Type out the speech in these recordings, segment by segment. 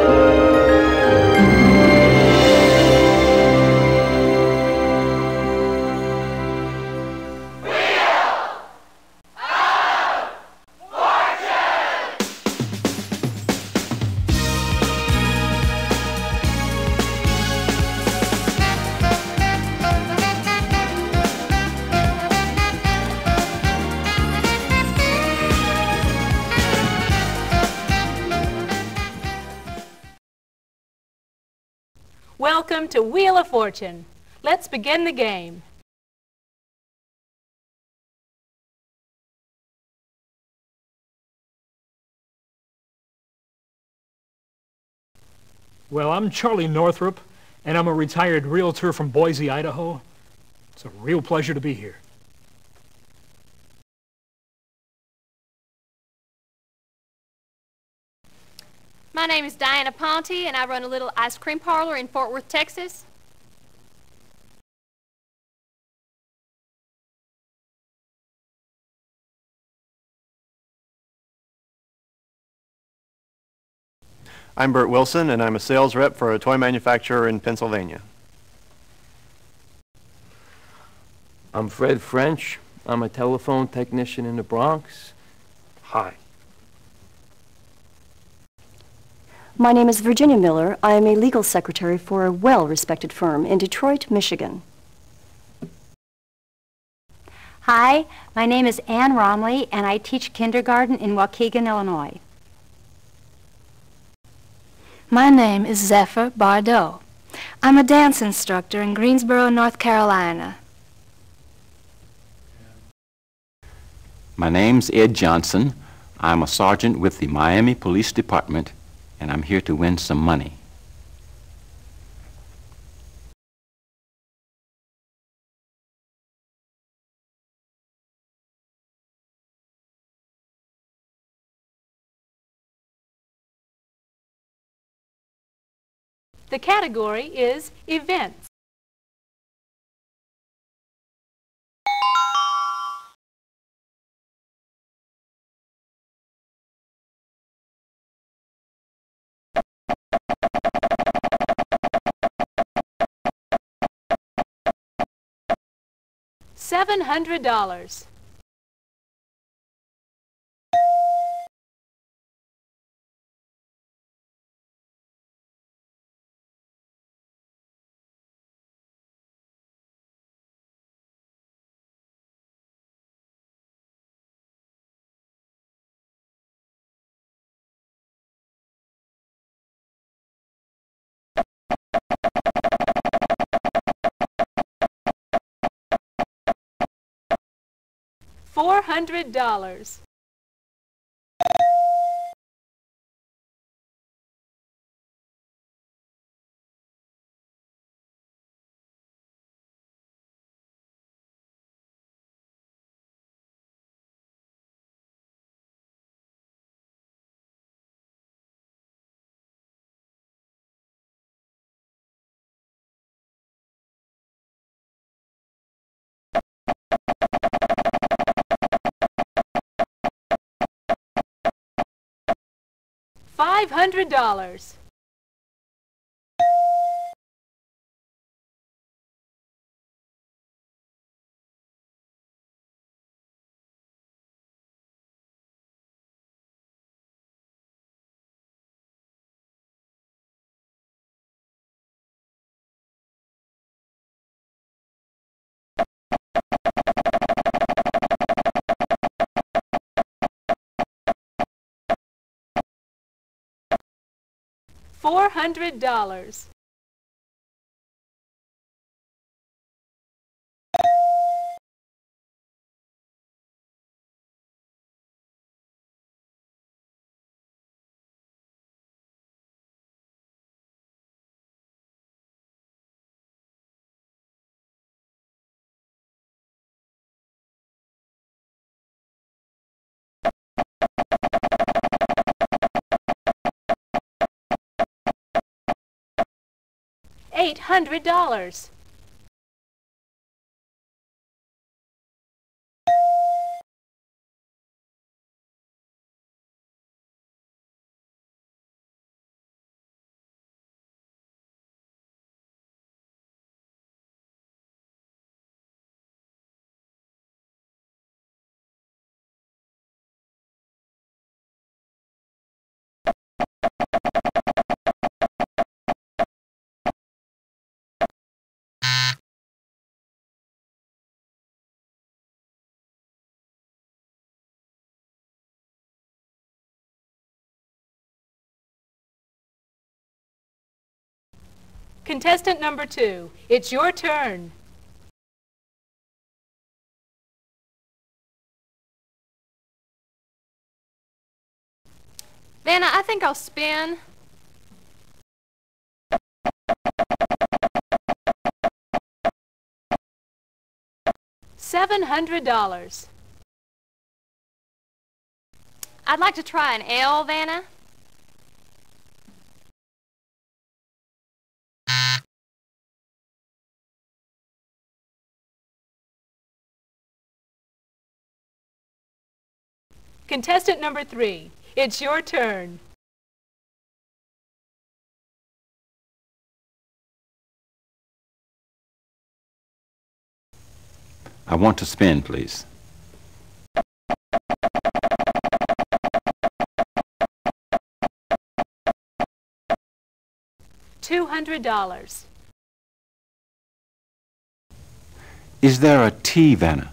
Welcome to Wheel of Fortune. Let's begin the game. Well, I'm Charlie Northrup, and I'm a retired realtor from Boise, Idaho. It's a real pleasure to be here. My name is Diana Ponte, and I run a little ice cream parlor in Fort Worth, Texas. I'm Bert Wilson, and I'm a sales rep for a toy manufacturer in Pennsylvania. I'm Fred French. I'm a telephone technician in the Bronx. Hi. My name is Virginia Miller. I am a legal secretary for a well-respected firm in Detroit, Michigan. Hi, my name is Ann Romley, and I teach kindergarten in Waukegan, Illinois. My name is Zephyr Bardot. I'm a dance instructor in Greensboro, North Carolina. My name's Ed Johnson. I'm a sergeant with the Miami Police Department, and I'm here to win some money. The category is events. $700. $400. $500. $400. $800. Contestant number 2, it's your turn. Vanna, I think I'll spin. $700. I'd like to try an L, Vanna. Contestant number 3, it's your turn. I want to spin, please. $200. Is there a T, Vanna?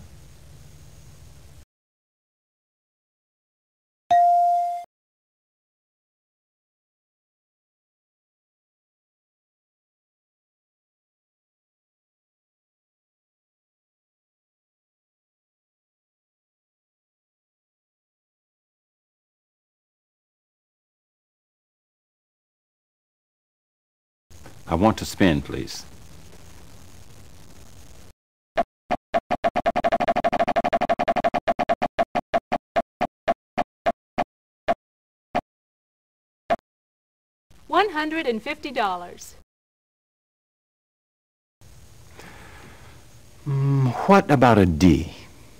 I want to spin, please. $150. What about a D?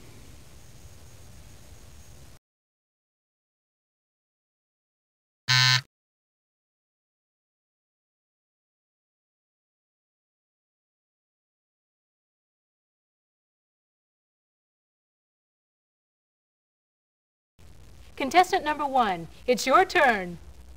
Contestant number 1, it's your turn.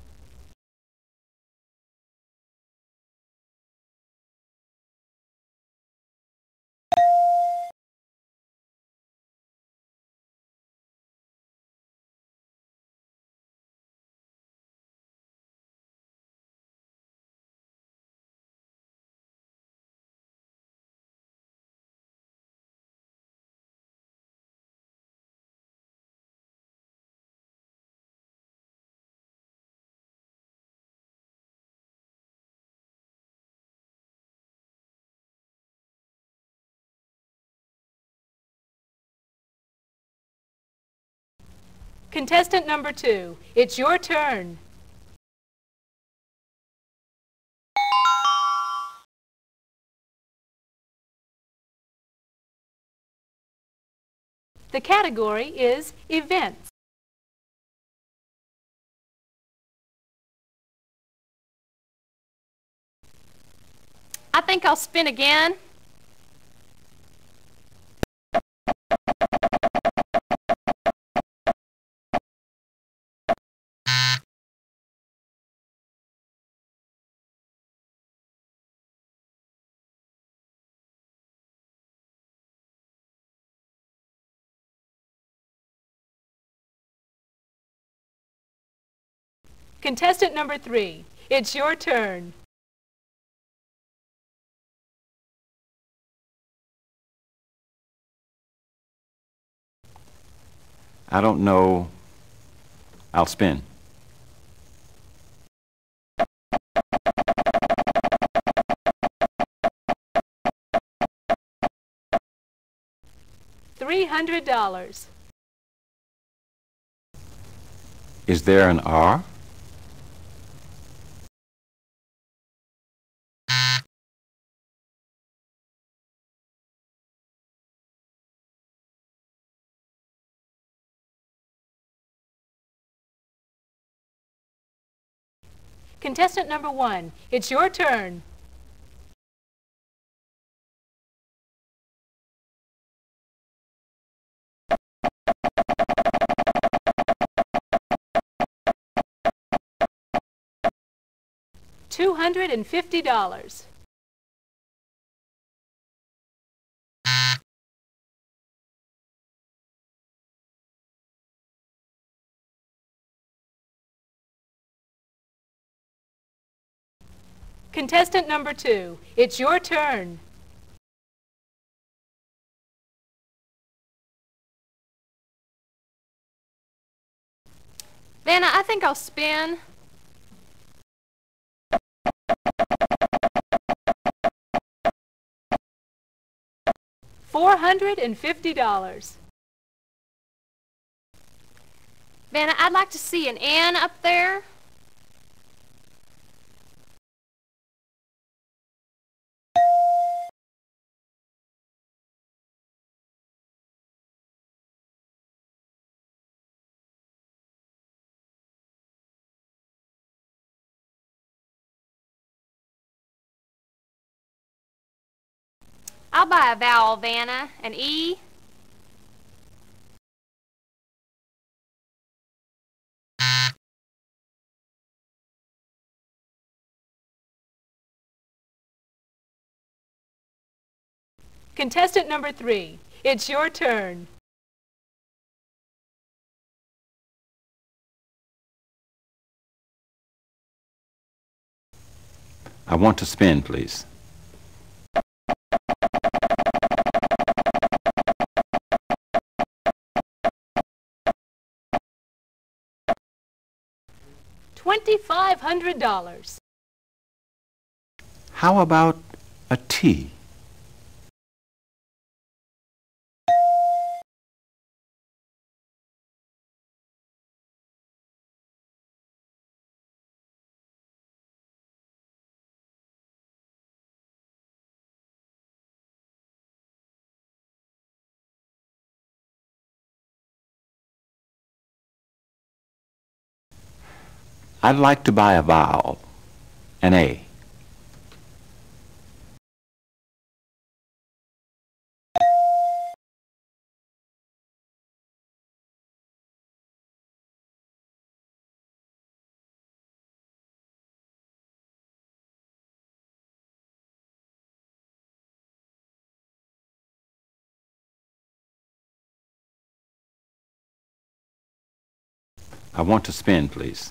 Contestant number 2, it's your turn. The category is events. I think I'll spin again. Contestant number 3, it's your turn. I don't know. I'll spin. $300. Is there an R? Contestant number 1, it's your turn. $250. Contestant number 2, it's your turn. Vanna, I think I'll spin. $450. Vanna, I'd like to see an N up there. I'll buy a vowel, Vanna, an E. Contestant number 3, it's your turn. I want to spin, please. $2,500. How about a T? I'd like to buy a vowel, an A. I want to spin, please.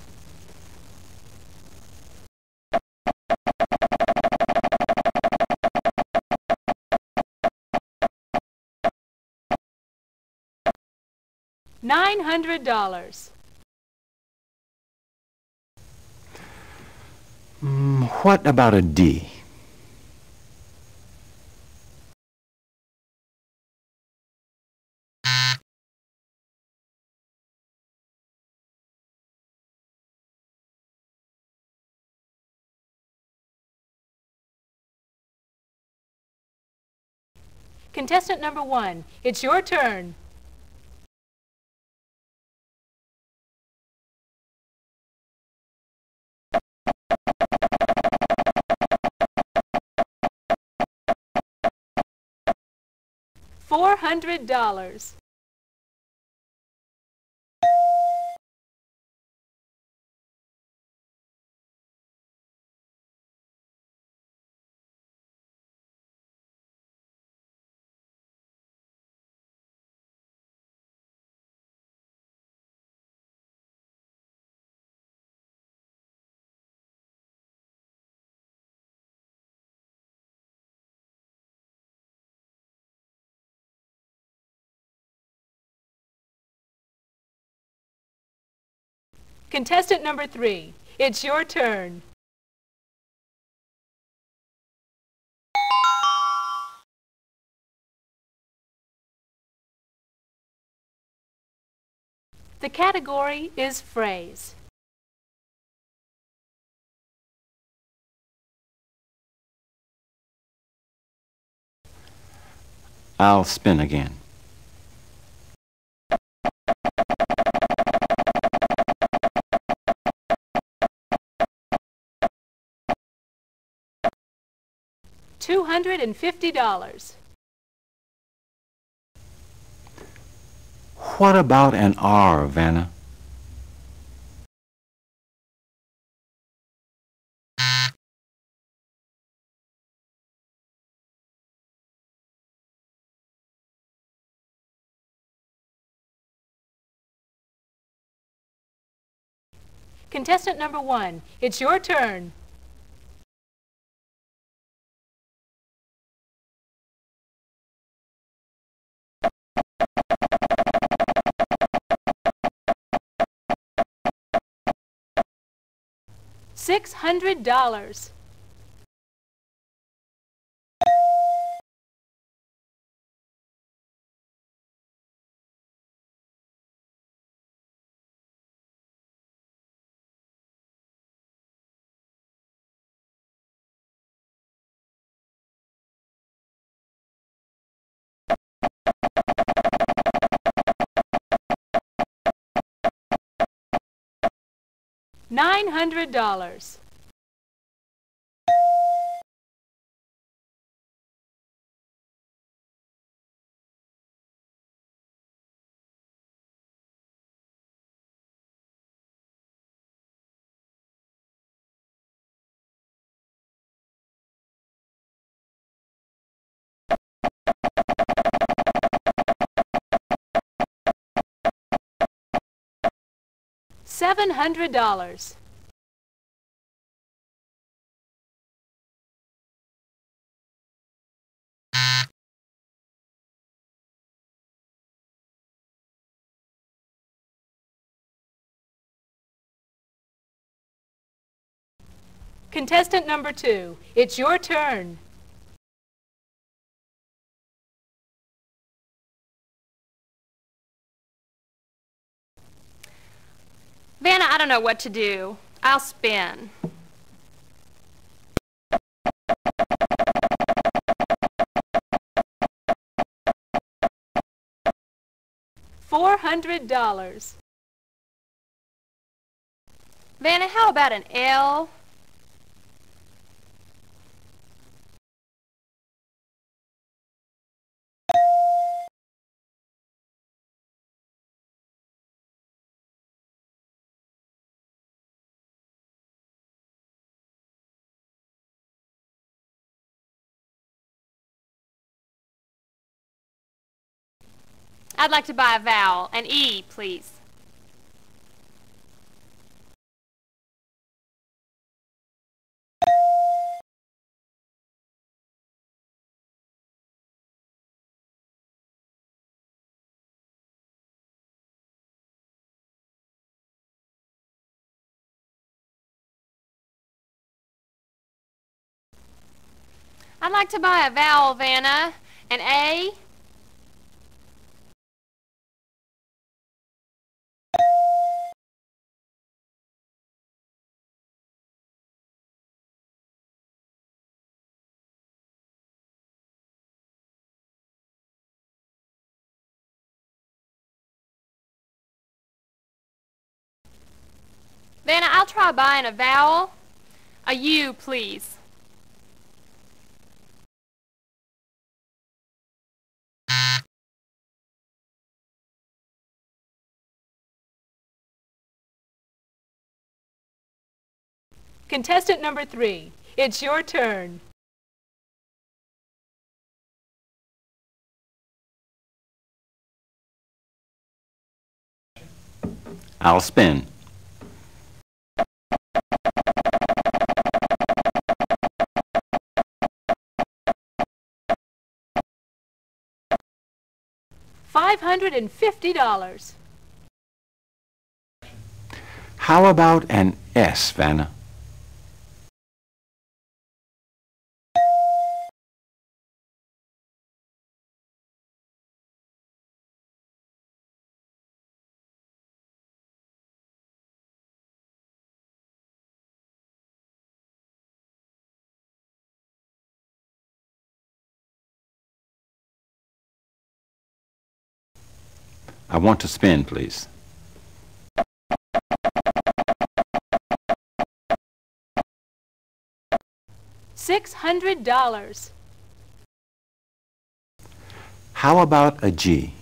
$900. What about a D? Contestant number 1, it's your turn. $400. Contestant number 3, it's your turn. The category is phrase. I'll spin again. $250. What about an R, Vanna? Contestant number 1, it's your turn. $600. $900. $700. Contestant number 2, it's your turn. Vanna, I don't know what to do. I'll spin. $400. Vanna, how about an L? I'd like to buy a vowel, an E, please. I'd like to buy a vowel, Vanna, an A. Vanna, I'll try buying a vowel, a U, please. Contestant number 3, it's your turn. I'll spin. $550. How about an S, Vanna? I want to spin, please. $600. How about a G?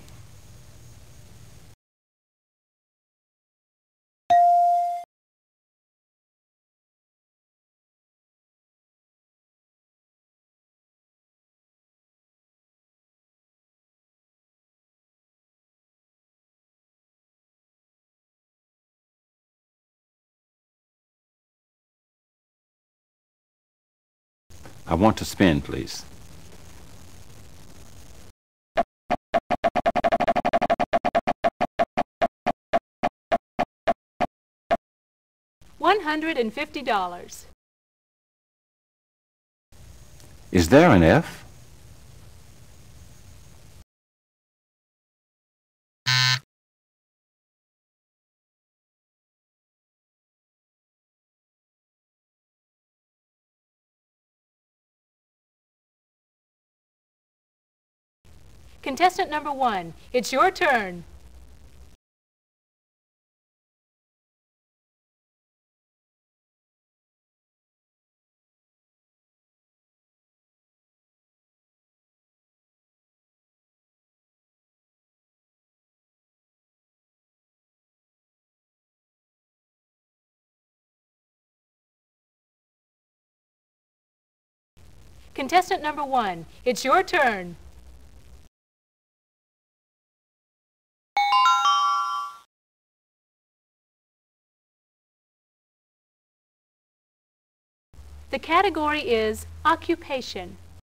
I want to spin, please. $150. Is there an F? Contestant number 1, it's your turn. Contestant number 1, it's your turn. The category is occupation.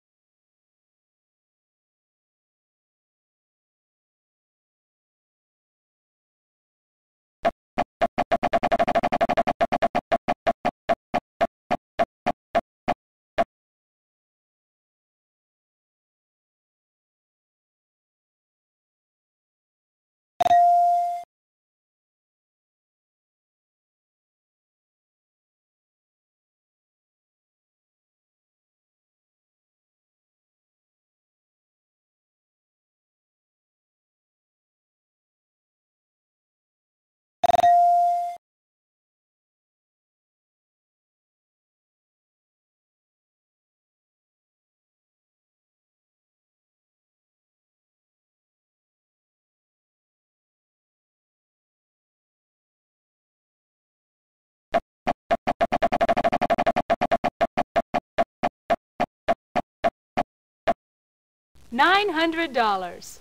$900.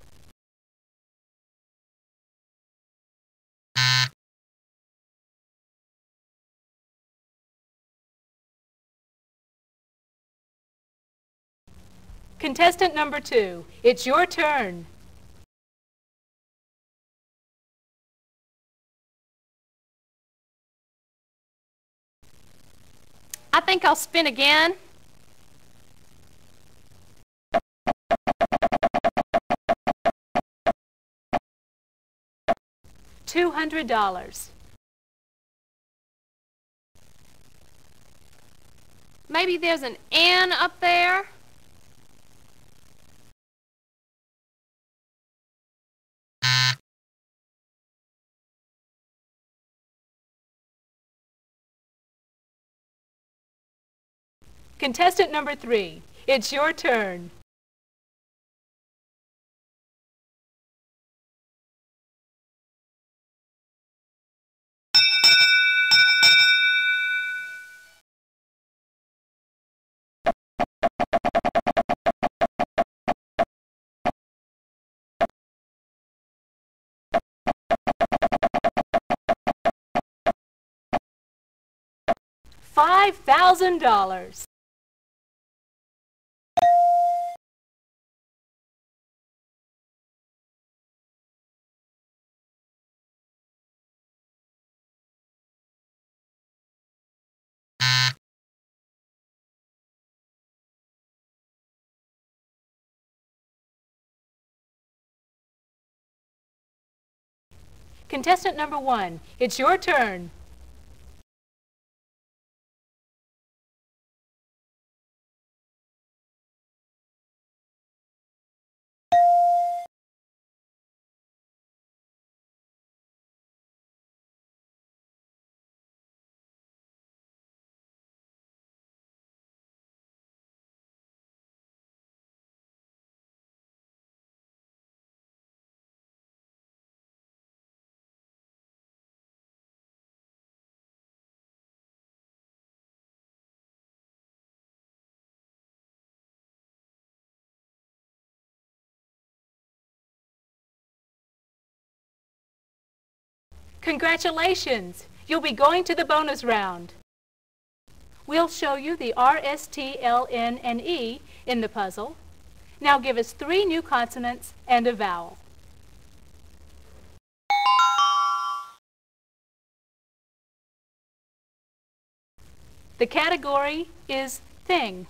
Contestant number 2, it's your turn. I think I'll spin again. $200. Maybe there's an N up there. Contestant number 3, it's your turn. $5,000. Contestant number 1, it's your turn. Congratulations! You'll be going to the bonus round. We'll show you the R, S, T, L, N, and E in the puzzle. Now give us 3 new consonants and a vowel. The category is thing.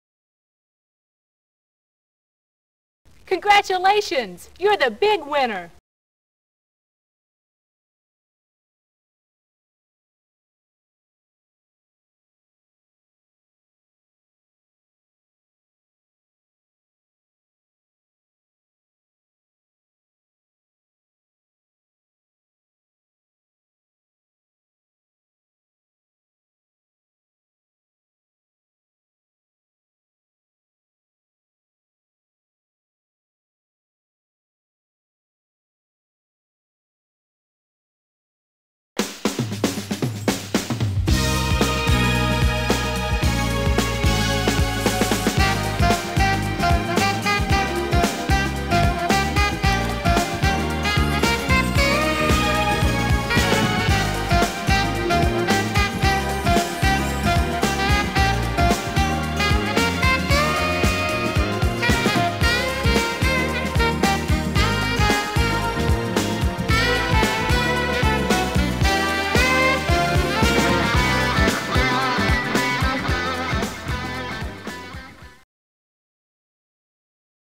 Congratulations! You're the big winner!